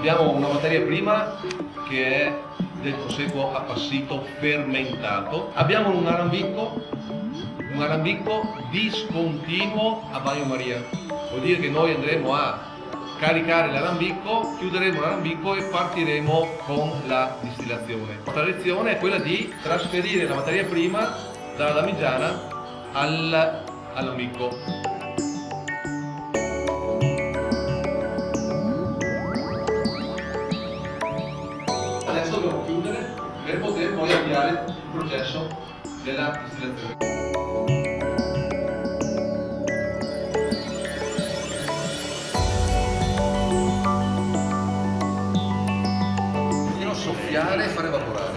Abbiamo una materia prima che è del prosecco appassito fermentato. Abbiamo un arambicco discontinuo a bagnomaria. Vuol dire che noi andremo a caricare l'arambicco, chiuderemo l'arambicco e partiremo con la distillazione. La nostra lezione è quella di trasferire la materia prima dalla damigiana all'ambicco. Adesso dobbiamo chiudere per poter poi avviare il processo della distillazione. Soffiare e fare evaporare.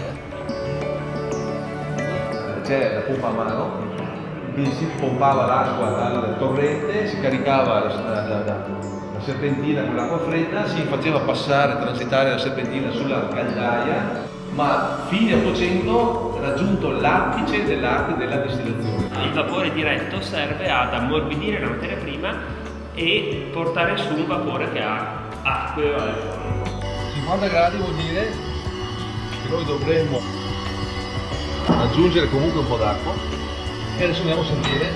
C'è la pompa a mano, quindi si pompava l'acqua dal torrente, si caricava la serpentina con l'acqua fredda, si faceva passare, transitare la serpentina sulla caldaia, ma fine 800 raggiunto l'apice dell'arte della distillazione. Il vapore diretto serve ad ammorbidire la materia prima e portare su un vapore che ha acqua e va 50 gradi vuol dire che noi dovremmo aggiungere comunque un po' d'acqua e adesso andiamo a sentire.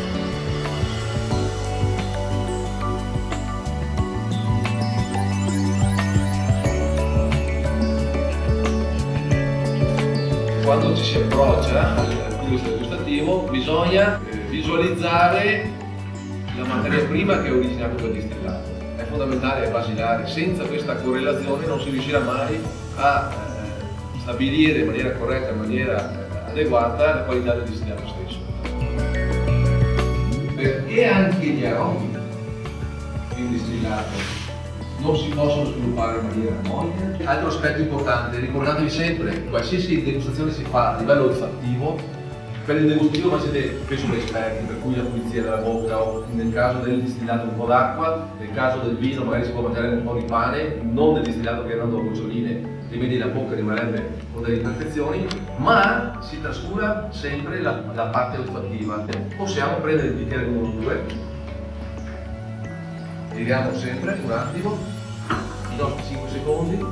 Quando ci si approccia al gusto gustativo bisogna visualizzare la materia prima che è originata dal distillato. È fondamentale, è basilare. Senza questa correlazione non si riuscirà mai a stabilire in maniera corretta, in maniera adeguata la qualità del distillato stesso. Perché anche gli aromi in distillato non si possono sviluppare in maniera armonica. Altro aspetto importante, ricordatevi sempre, qualsiasi degustazione si fa a livello olfattivo, per il degustativo ma siete penso esperti, per cui la pulizia della bocca, o nel caso del distillato un po' d'acqua, nel caso del vino magari si può mangiare un po' di pane, non del distillato che erano goccioline, quindi la bocca rimarrebbe con delle imperfezioni, ma si trascura sempre la parte olfattiva. Possiamo prendere il bicchiere numero 2, tiriamo sempre un attimo, i nostri 5 secondi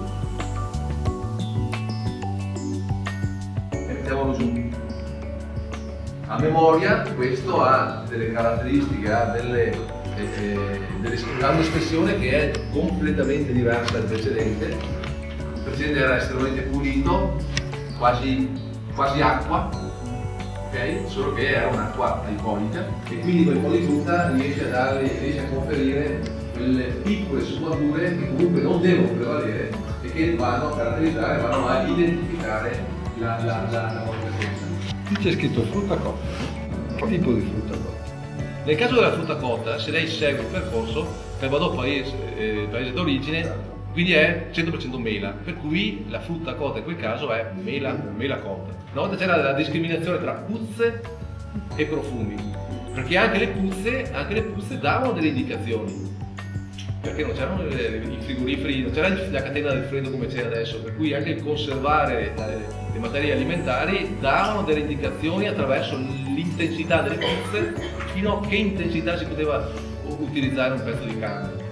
e mettiamolo giù. A memoria questo ha delle caratteristiche, ha un'espressione che è completamente diversa dal precedente. Il precedente era estremamente pulito, quasi acqua, okay? Solo che era un'acqua alcolica e quindi quel po' di frutta riesce a conferire quelle piccole sfumature che comunque non devono prevalere e che vanno a caratterizzare, vanno a identificare la consistenza. Qui c'è scritto frutta cotta. Che tipo di frutta cotta? Nel caso della frutta cotta, se lei segue il percorso, per vado paese d'origine, quindi è 100% mela, per cui la frutta cotta in quel caso è mela cotta. Una volta c'era la discriminazione tra puzze e profumi, perché anche le puzze davano delle indicazioni. Perché non c'erano i frigoriferi, non c'era la catena del freddo come c'è adesso, per cui anche il conservare le materie alimentari davano delle indicazioni attraverso l'intensità delle puzze, fino a che intensità si poteva utilizzare un pezzo di carne.